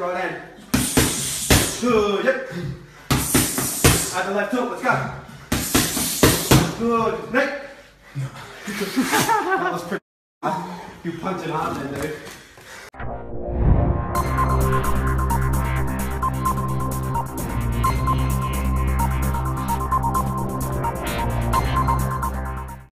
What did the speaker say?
right hand. Good, yep. Add the left hook, let's go. Good, Nick. That was pretty hard. You punching hard then, dude.